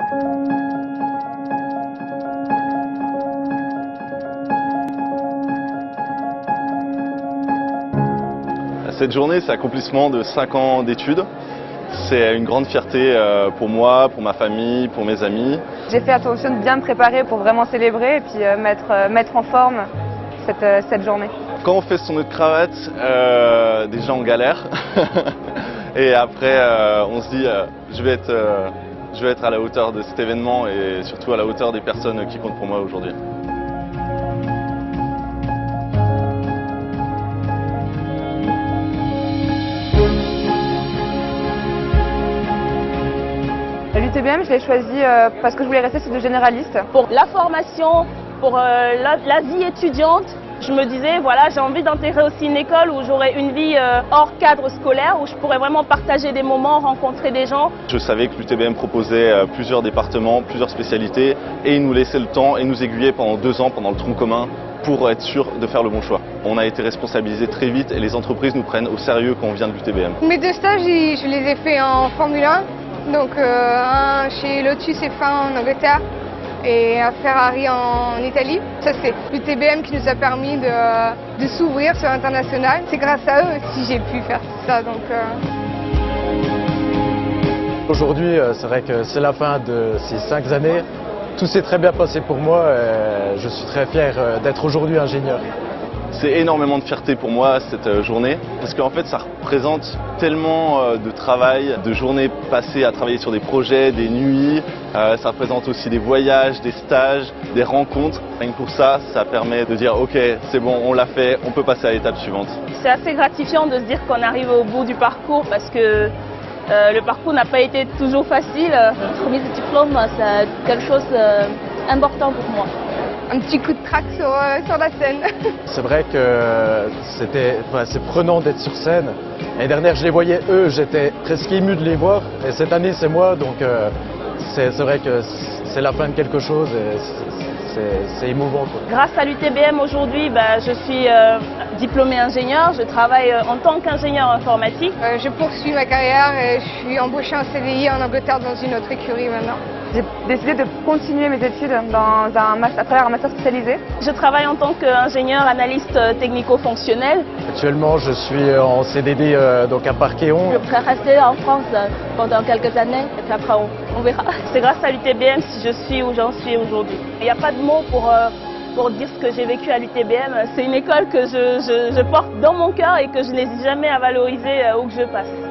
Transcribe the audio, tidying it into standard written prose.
Cette journée, c'est l'accomplissement de 5 ans d'études. C'est une grande fierté pour moi, pour ma famille, pour mes amis. J'ai fait attention de bien me préparer pour vraiment célébrer et puis mettre en forme cette journée. Quand on fait son nœud de cravate, déjà on galère. Et après, on se dit, je vais être à la hauteur de cet événement et surtout à la hauteur des personnes qui comptent pour moi aujourd'hui. L'UTBM, je l'ai choisi parce que je voulais rester sur du généraliste. Pour la formation, pour la vie étudiante, je me disais, voilà, j'ai envie d'intégrer aussi une école où j'aurais une vie hors cadre scolaire, où je pourrais vraiment partager des moments, rencontrer des gens. Je savais que l'UTBM proposait plusieurs départements, plusieurs spécialités, et il nous laissait le temps et nous aiguillait pendant 2 ans, pendant le tronc commun, pour être sûr de faire le bon choix. On a été responsabilisés très vite et les entreprises nous prennent au sérieux quand on vient de l'UTBM. Mes 2 stages, je les ai faits en Formule 1. Donc un chez Lotus F1 en Angleterre et un Ferrari en Italie. Ça c'est l'UTBM qui nous a permis de s'ouvrir sur l'international. C'est grâce à eux si j'ai pu faire ça. Aujourd'hui, c'est vrai que c'est la fin de ces 5 années. Tout s'est très bien passé pour moi et je suis très fier d'être aujourd'hui ingénieur. C'est énormément de fierté pour moi cette journée parce qu'en fait ça représente tellement de travail, de journées passées à travailler sur des projets, des nuits, ça représente aussi des voyages, des stages, des rencontres. Rien que pour ça, ça permet de dire ok c'est bon, on l'a fait, on peut passer à l'étape suivante. C'est assez gratifiant de se dire qu'on arrive au bout du parcours parce que le parcours n'a pas été toujours facile. Le premier diplôme, c'est quelque chose d'important pour moi. Un petit coup de trac sur la scène. C'est vrai que c'est prenant d'être sur scène. L'année dernière, je les voyais eux, j'étais presque ému de les voir. Et cette année, c'est moi, donc c'est vrai que c'est la fin de quelque chose et c'est émouvant, quoi. Grâce à l'UTBM aujourd'hui, je suis diplômée ingénieur. Je travaille en tant qu'ingénieur informatique. Je poursuis ma carrière et je suis embauchée en CDI en Angleterre dans une autre écurie maintenant. J'ai décidé de continuer mes études à travers un master spécialisé. Je travaille en tant qu'ingénieur analyste technico-fonctionnel. Actuellement, je suis en CDD donc à Parquéon. Je pourrais rester en France pendant quelques années et puis après on verra. C'est grâce à l'UTBM si je suis où j'en suis aujourd'hui. Il n'y a pas de mots pour dire ce que j'ai vécu à l'UTBM. C'est une école que je porte dans mon cœur et que je n'hésite jamais à valoriser où que je passe.